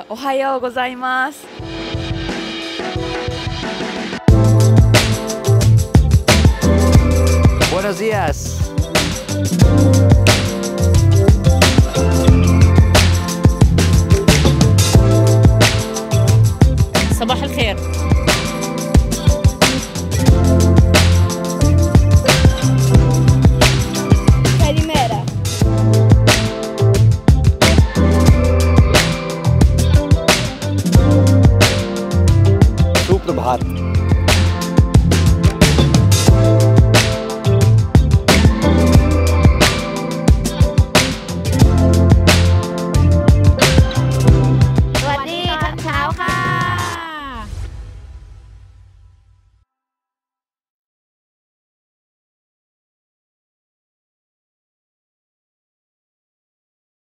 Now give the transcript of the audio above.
おはようございます。 Buenos días. صباح الخير. Καλημέρα. सुप्रभात.